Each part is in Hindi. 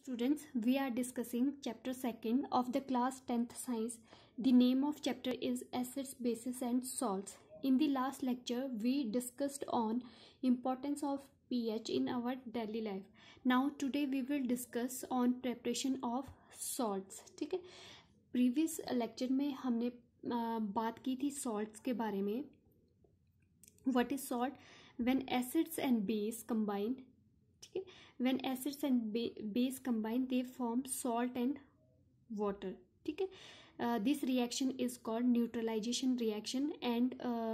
students, we are discussing chapter 2nd of the class 10th science. The name of chapter is acids, bases and salts. In the last lecture we discussed on importance of pH in our daily life. Now today we will discuss on preparation of salts. ठीक है, प्रीवियस लेक्चर में हमने बात की थी salts के बारे में. What is salt? When acids and base combine, ठीक है, when acids and base combine they form salt and water. ठीक है, this reaction is called neutralization reaction and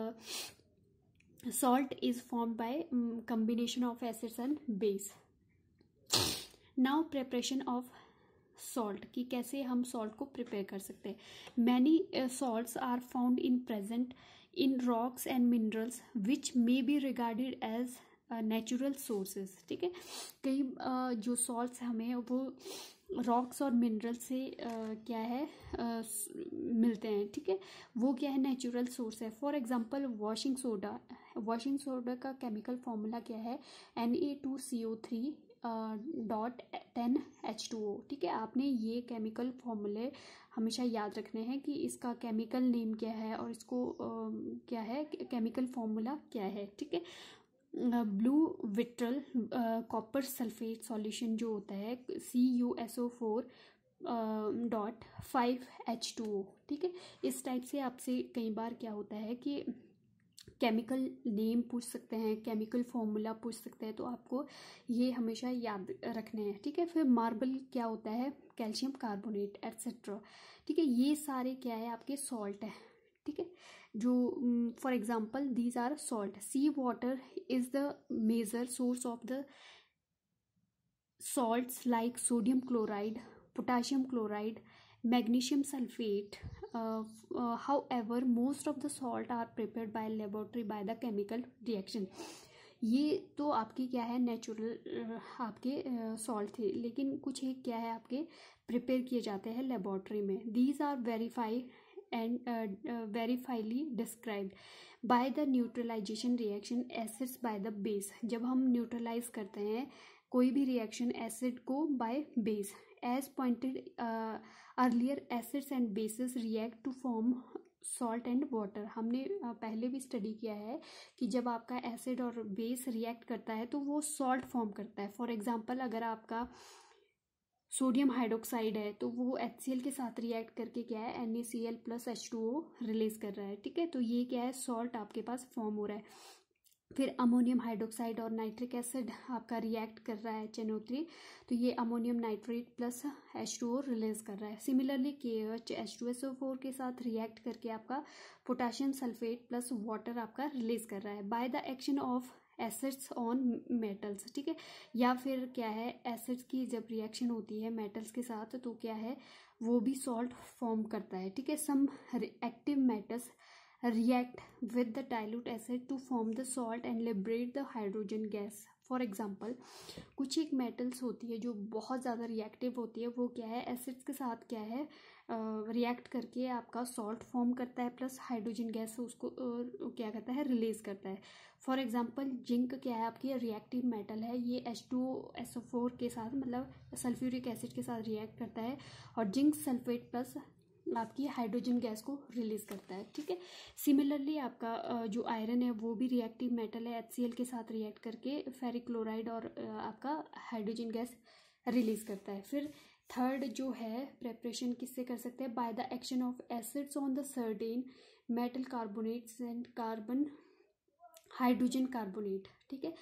salt is formed by combination of acids and base. Now preparation of salt, कि कैसे हम salt को प्रिपेयर कर सकते हैं. Many salts are found in present in rocks and minerals which may be regarded as natural sources. ठीक है, कई जो सॉल्ट्स हमें वो रॉक्स और मिनरल से क्या है मिलते हैं. ठीक है, वो क्या है, नेचुरल सोर्स है. For example washing soda. Washing soda का केमिकल फॉर्मूला क्या है, Na2CO3.10H2O. ठीक है, आपने ये केमिकल फॉर्मूले हमेशा याद रखने हैं कि इसका केमिकल नेम क्या है और इसको क्या है, केमिकल फॉर्मूला क्या है. ठीक है, blue vitriol copper sulphate solution जो होता है CuSO4.5H2O. ठीक है, इस टाइप से आपसे कई बार क्या होता है कि केमिकल नेम पूछ सकते हैं, केमिकल फॉर्मूला पूछ सकते हैं, तो आपको ये हमेशा याद रखने हैं. ठीक है, फिर मार्बल क्या होता है, कैल्शियम कार्बोनेट एट्सेट्रा. ठीक है, ये सारे क्या है आपके सॉल्ट है. ठीक है, जो for example these are salt. Sea water is the major source of the salts like sodium chloride, potassium chloride, magnesium sulfate. However, most of the salt are prepared by laboratory by the chemical reaction. ये तो आपकी क्या है, नेचुरल आपके सॉल्ट थे, लेकिन कुछ एक क्या है आपके प्रिपेयर किए जाते हैं लेबोरेटरी में. These are verified and verifyly described by the neutralization reaction acids by the base. जब हम न्यूट्रलाइज करते हैं कोई भी रिएक्शन एसिड को by base. As pointed earlier acids and bases react to form salt and water. हमने पहले भी स्टडी किया है कि जब आपका एसिड और बेस रिएक्ट करता है तो वो सॉल्ट फॉर्म करता है. फॉर एग्जांपल अगर आपका सोडियम हाइड्रोक्साइड है तो वो HCl के साथ रिएक्ट करके क्या है, NaCl प्लस H2O रिलीज कर रहा है. ठीक है, तो ये क्या है, सॉल्ट आपके पास फॉर्म हो रहा है. फिर अमोनियम हाइड्रोक्साइड और नाइट्रिक एसिड आपका रिएक्ट कर रहा है HNO3, तो ये ammonium nitrate plus H2O release कर रहा है. सिमिलरली KH H2SO4 के साथ रिएक्ट करके आपका पोटाशियम सल्फेट प्लस वाटर आपका रिलीज कर रहा है by the action of acids on metals. ठीक है, या फिर क्या है, एसिड्स की जब रिएक्शन होती है मेटल्स के साथ तो क्या है, वो भी सॉल्ट फॉर्म करता है. ठीक है, some active metals react with the dilute acid to form the salt and liberate the hydrogen gas. For example कुछ एक मेटल्स होती है जो बहुत ज़्यादा रिएक्टिव होती है, वो क्या है, एसिड्स के साथ क्या है रिएक्ट करके आपका सॉल्ट फॉर्म करता है प्लस हाइड्रोजन गैस उसको क्या करता है, रिलीज करता है. फॉर एग्जांपल जिंक क्या है आपकी रिएक्टिव मेटल है, ये H2SO4 के साथ मतलब सल्फ्यूरिक एसिड के साथ रिएक्ट करता है और जिंक सल्फेट प्लस आपकी हाइड्रोजन गैस को रिलीज करता है. ठीक है, सिमिलरली आपका जो आयरन है वो भी रिएक्टिव मेटल है, HCl के साथ रिएक्ट करके फेरिक क्लोराइड और आपका हाइड्रोजन गैस रिलीज करता है. फिर थर्ड जो है प्रेपरेशन किससे कर सकते हैं, by the action of acids on the certain metal carbonates and carbon hydrogen carbonate. ठीक है,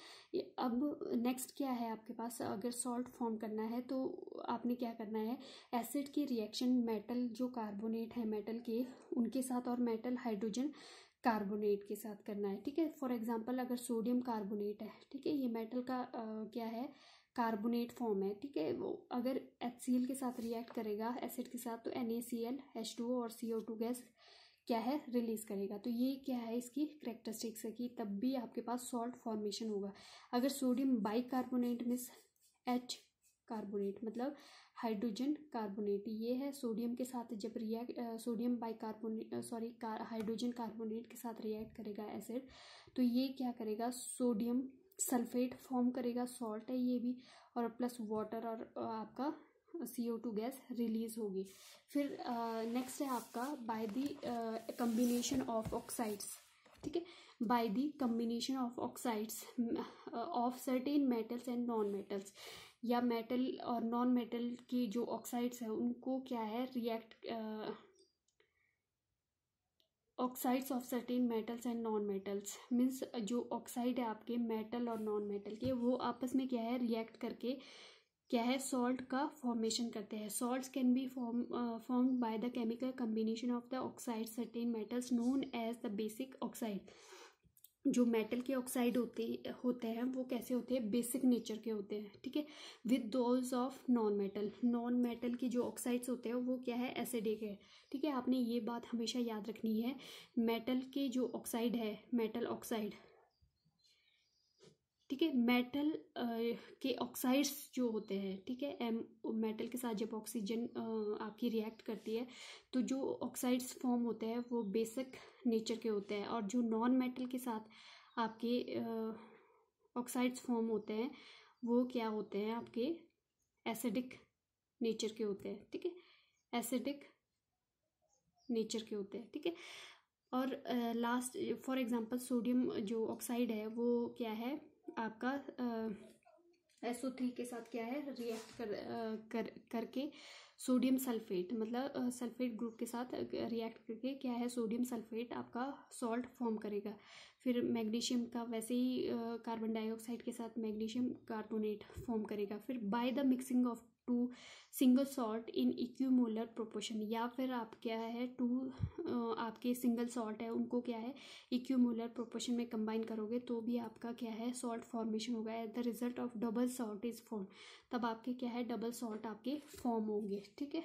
अब नेक्स्ट क्या है आपके पास, अगर सॉल्ट फॉर्म करना है तो आपने क्या करना है, एसिड की रिएक्शन मेटल जो कार्बोनेट है मेटल के उनके साथ और मेटल हाइड्रोजन कार्बोनेट के साथ करना है. ठीक है, फॉर एग्जांपल अगर सोडियम कार्बोनेट है, ठीक है, ये मेटल का क्या है, कार्बोनेट फॉर्म है. ठीक है, वो अगर HCl के साथ रिएक्ट करेगा एसिड के साथ तो NaCl H2O और CO2 गैस क्या है, रिलीज करेगा. तो ये क्या है, इसकी करेक्टरिस्टिक्स है कि तब भी आपके पास सॉल्ट फॉर्मेशन होगा. अगर sodium bicarbonate means H carbonate मतलब हाइड्रोजन कार्बोनेट, ये है सोडियम के साथ जब सोडियम बाइकार्बोनेट हाइड्रोजन कार्बोनेट के साथ रिएक्ट करेगा एसिड, तो ये क्या करेगा, सोडियम सल्फेट फॉर्म करेगा, सॉल्ट है ये भी, और प्लस वाटर और आपका CO2 गैस रिलीज होगी। फिर नेक्स्ट है आपका by the combination of oxides, ठीक है, by the combination of oxides of certain metals and non metals, या मेटल और नॉन मेटल की जो ऑक्साइड्स है उनको क्या है react, oxides of certain metals and non metals means जो ऑक्साइड है आपके मेटल और नॉन मेटल के, वो आपस में क्या है रिएक्ट करके क्या है सॉल्ट का फॉर्मेशन करते हैं। Salts can be formed by the chemical combination of the oxide certain metals known as the basic oxide. जो मेटल के ऑक्साइड होते हैं वो कैसे होते हैं, बेसिक नेचर के होते हैं, ठीक है, with those of non metal. Non metal के जो ऑक्साइड्स होते हैं वो क्या है एसिडिक है, ठीक है। आपने ये बात हमेशा याद रखनी है, मेटल के जो ऑक्साइड है, मेटल ऑक्साइड, ठीक है, मेटल के ऑक्साइड्स जो होते हैं, ठीक है, मेटल के साथ जब ऑक्सीजन आपकी रिएक्ट करती है तो जो ऑक्साइड्स फॉर्म होते हैं वो बेसिक नेचर के होते हैं, और जो नॉन मेटल के साथ आपके ऑक्साइड्स फॉर्म होते हैं वो क्या होते हैं आपके एसिडिक नेचर के होते हैं, ठीक है, एसिडिक नेचर के होते हैं, ठीक है। और लास्ट फॉर एग्जांपल सोडियम जो ऑक्साइड है वो क्या है आपका SO3 के साथ क्या है रिएक्ट करके सोडियम सल्फेट, मतलब सल्फेट ग्रुप के साथ रिएक्ट करके क्या है सोडियम सल्फेट आपका सॉल्ट फॉर्म करेगा। फिर मैग्नीशियम का वैसे ही कार्बन डाइऑक्साइड के साथ मैग्नीशियम कार्बोनेट फॉर्म करेगा। फिर by the mixing of two single salt in equimolar proportion, या फिर आप क्या है टू आपके सिंगल सॉल्ट है उनको क्या है इक्विमोलर प्रोपोर्शन में कंबाइन करोगे तो भी आपका क्या है सॉल्ट फॉर्मेशन होगा। At the result of double salt is form, तब आपके क्या है डबल सॉल्ट आपके फॉर्म होंगे, ठीक है।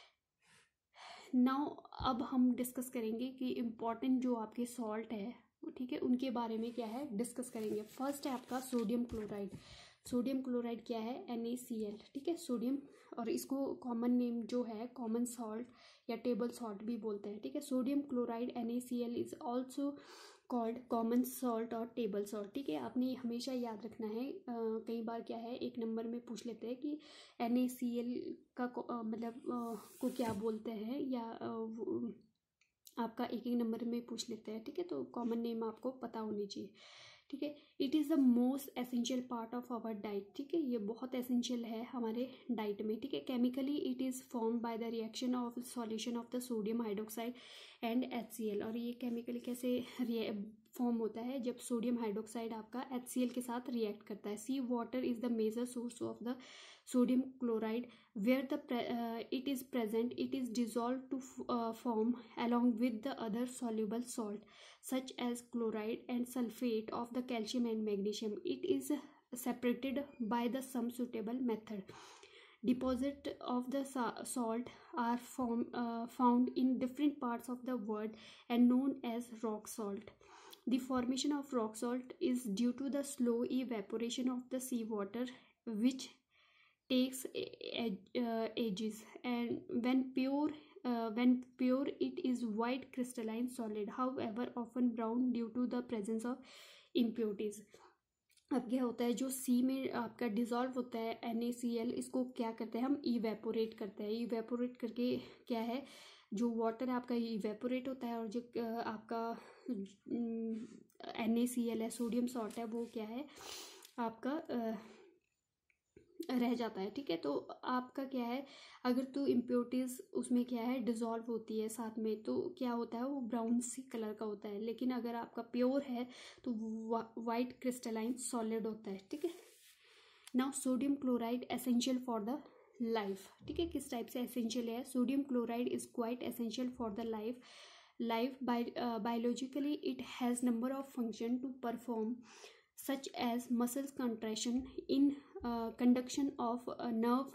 नाउ अब हम डिस्कस करेंगे कि इम्पॉर्टेंट जो आपके सॉल्ट है, ठीक है, उनके बारे में क्या है डिस्कस करेंगे। फर्स्ट है आपका सोडियम क्लोराइड। सोडियम क्लोराइड क्या है NaCl, ठीक है, सोडियम, और इसको कॉमन नेम जो है कॉमन सॉल्ट या टेबल सॉल्ट भी बोलते हैं, ठीक है। Sodium chloride NaCl is also called common salt और टेबल सॉल्ट, ठीक है। आपने हमेशा याद रखना है, कई बार क्या है एक नंबर में पूछ लेते हैं कि NaCl का मतलब को क्या बोलते हैं, या आपका एक नंबर में पूछ लेते हैं, ठीक है, तो कॉमन नेम आपको पता होनी चाहिए, ठीक है। It is the most essential part of our diet, ठीक है, ये बहुत एसेंशियल है हमारे डाइट में, ठीक है। Chemically it is form by the reaction of solution of the sodium hydroxide and HCl, और ये केमिकली कैसे फॉर्म होता है जब सोडियम हाइड्रोक्साइड आपका HCl के साथ रिएक्ट करता है। Sea water is the major source of the sodium chloride, where it is present it is dissolved to form along with the other soluble salt such as chloride and sulfate of the calcium and magnesium. It is separated by the some suitable method. Deposit of the salt are found in different parts of the world and known as rock salt. The formation of rock salt is due to the slow evaporation of the seawater, which takes ages, and when pure it is white crystalline solid, however often brown due to the presence of impurities. अब क्या होता है जो सी में आपका डिजॉल्व होता है NaCl, इसको क्या करते हैं हम इवेपोरेट करते हैं। इवेपोरेट करके क्या है जो वाटर आपका इवेपोरेट होता है, और जो आपका NaCl है सोडियम सॉल्ट है वो क्या है आपका रह जाता है, ठीक है। तो आपका क्या है अगर तो इम्प्योरिटीज उसमें क्या है डिजॉल्व होती है साथ में तो क्या होता है वो ब्राउन सी कलर का होता है, लेकिन अगर आपका प्योर है तो वाइट क्रिस्टलाइन सॉलिड होता है, ठीक है। Now sodium chloride essential for the life, ठीक है, किस टाइप से एसेंशियल है। Sodium chloride is quite essential for the life biologically it has number of function to perform such as muscle contraction in conduction of nerve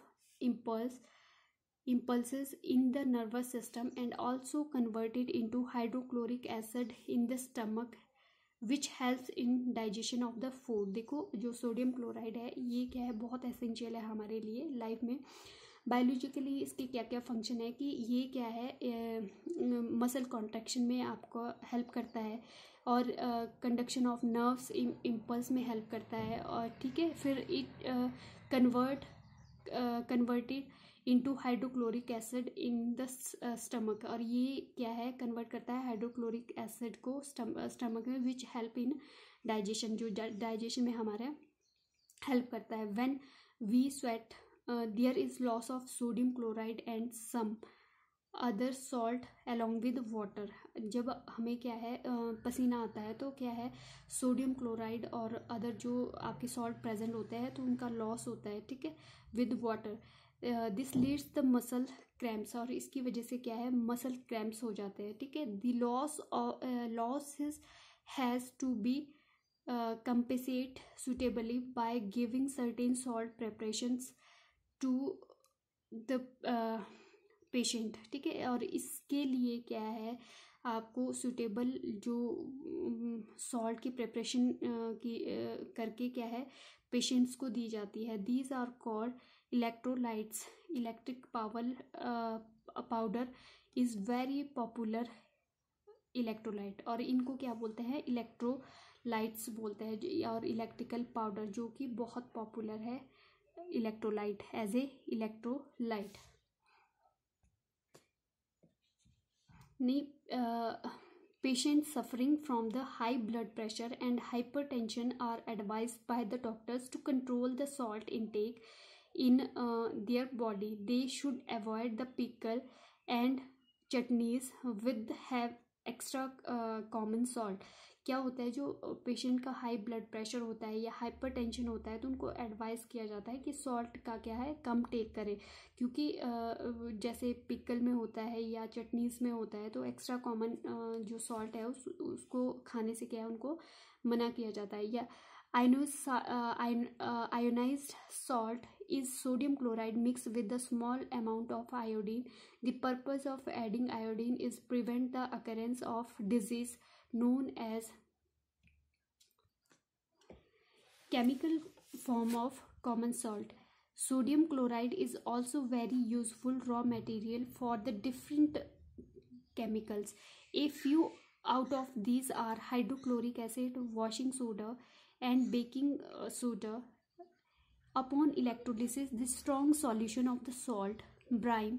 impulses in the nervous system, and also converted into hydrochloric acid in the stomach which helps in digestion of the food। देखो जो सोडियम क्लोराइड है ये क्या है बहुत एसेंशियल है हमारे लिए लाइफ में। बायोलॉजिकली इसके क्या क्या फंक्शन है कि ये क्या है मसल कॉन्ट्रैक्शन में आपको हेल्प करता है, और कंडक्शन ऑफ नर्व्स इम्पल्स में हेल्प करता है, और ठीक है। फिर it convert converted into hydrochloric acid in the stomach, और ये क्या है, कन्वर्ट करता है हाइड्रोक्लोरिक एसिड को स्टमक में, विच हेल्प इन डाइजेशन, जो डाइजेशन में हमारा हेल्प करता है. When we sweat there is loss of sodium chloride and some other salt along with water. जब हमें क्या है पसीना आता है तो क्या है, सोडियम क्लोराइड और अदर जो आपके सॉल्ट प्रेजेंट होते हैं तो उनका लॉस होता है, ठीक है, with water. This leads the muscle cramps, और इसकी वजह से क्या है, मसल क्रैम्प्स हो जाते हैं, ठीक है. The loss has to be compensate suitably by giving certain salt preparations to the patient, ठीक है. और इसके लिए क्या है, आपको सुटेबल जो सॉल्ट की प्रिपरेशन की करके क्या है पेशेंट्स को दी जाती है. These are called electrolytes. Electric powder is very popular electrolyte, और इनको क्या बोलते हैं, इलेक्ट्रोलाइट्स बोलते हैं, और इलेक्ट्रिकल पाउडर जो कि बहुत पॉपुलर है electrolyte as a electrolyte. Patients suffering from the high blood pressure and hypertension are advised by the doctors to control the salt intake in their body. They should avoid the pickle and chutneys with have extra common salt. क्या होता है, जो पेशेंट का हाई ब्लड प्रेशर होता है या हाइपरटेंशन होता है तो उनको एडवाइस किया जाता है कि सॉल्ट का क्या है कम टेक करें, क्योंकि जैसे पिकल में होता है या चटनीज में होता है तो एक्स्ट्रा कॉमन जो सॉल्ट है उसको खाने से क्या है उनको मना किया जाता है. या ionized salt is sodium chloride mixed with a small amount of iodine. The purpose of adding iodine is prevent the occurrence of disease known as chemical form of common salt. Sodium chloride is also very useful raw material for the different chemicals. A few out of these are hydrochloric acid, washing soda, and baking soda. Upon electrolysis, the strong solution of the salt, brine,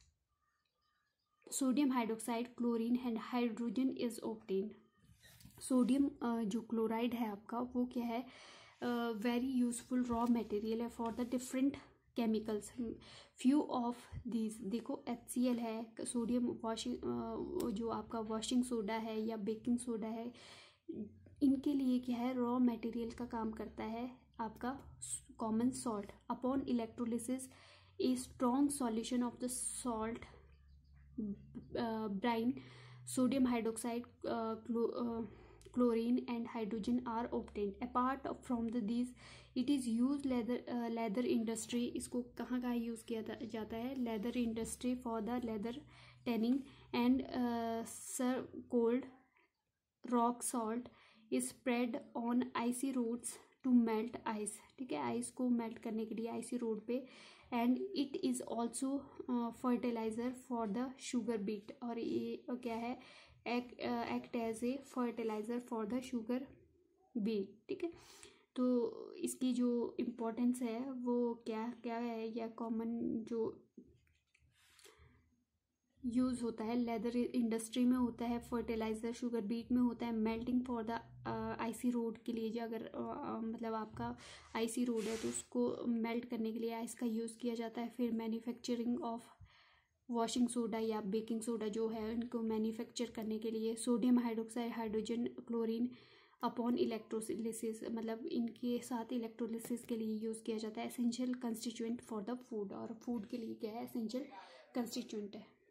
sodium hydroxide, chlorine and hydrogen is obtained. Sodium जो क्लोराइड है आपका वो क्या है, वेरी यूजफुल रॉ मटेरियल है for the different chemicals. Few of these, देखो HCl है, सोडियम वॉशिंग जो आपका वॉशिंग सोडा है या बेकिंग सोडा है, इनके लिए क्या है रॉ मटेरियल का काम करता है आपका common salt. Upon electrolysis a strong solution of the salt, brine, sodium hydroxide, chlorine and hydrogen are obtained. Apart from these, it is used leather industry. इसको कहाँ कहाँ यूज़ किया जाता है, leather industry for the leather tanning. And cold rock salt is spread on icy roads to melt ice, ठीक है, आइस को मेल्ट करने के लिए आइसी रोड पे. And it is also fertiliser for the sugar beet, और ये क्या है act as a fertiliser for the sugar beet, ठीक है. तो इसकी जो इम्पोर्टेंस है वो क्या क्या है, या कॉमन जो यूज़ होता है लेदर इंडस्ट्री में होता है, फर्टिलाइज़र शुगर बीट में होता है, melting for the icy road के लिए, जो अगर मतलब आपका आइसी रोड है तो उसको मेल्ट करने के लिए आइस का यूज़ किया जाता है. फिर मैन्युफैक्चरिंग ऑफ वॉशिंग सोडा या बेकिंग सोडा जो है इनको मैन्युफैक्चर करने के लिए sodium hydroxide, hydrogen, chlorine upon electrolysis, मतलब इनके साथ इलेक्ट्रोलिसिस के लिए यूज़ किया जाता है. Essential constituent for the food, और फूड के लिए क्या है एसेंशियल कंस्टिट्यूएंट है.